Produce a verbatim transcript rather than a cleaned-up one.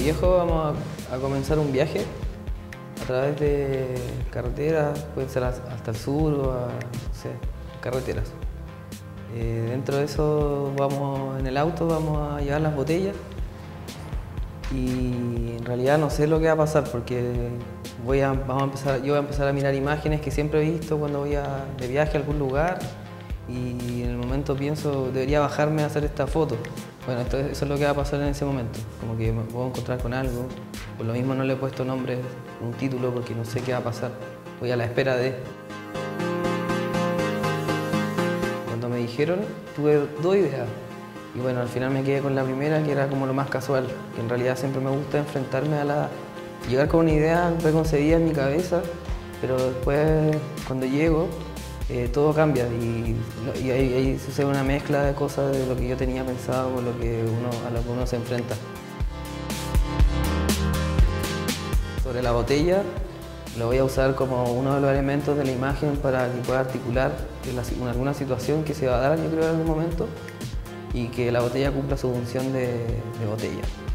viejo vamos a, a comenzar un viaje a través de carreteras, puede ser hasta el sur o a, no sé, carreteras. Eh, dentro de eso vamos en el auto, vamos a llevar las botellas y en realidad no sé lo que va a pasar porque voy a, vamos a empezar, yo voy a empezar a mirar imágenes que siempre he visto cuando voy a, de viaje a algún lugar y en el momento pienso, debería bajarme a hacer esta foto. Bueno, esto, eso es lo que va a pasar en ese momento, como que me puedo encontrar con algo. Por lo mismo no le he puesto nombre, un título, porque no sé qué va a pasar. Voy a la espera de... Cuando me dijeron, tuve dos ideas. Y bueno, al final me quedé con la primera, que era como lo más casual, que en realidad siempre me gusta enfrentarme a la... llegar con una idea preconcebida en mi cabeza, pero después, cuando llego, eh, todo cambia y, y ahí, ahí sucede una mezcla de cosas de lo que yo tenía pensado con lo que uno, a lo que uno se enfrenta. Sobre la botella, lo voy a usar como uno de los elementos de la imagen para que pueda articular en alguna situación que se va a dar, yo creo, en algún momento, y que la botella cumpla su función de, de botella.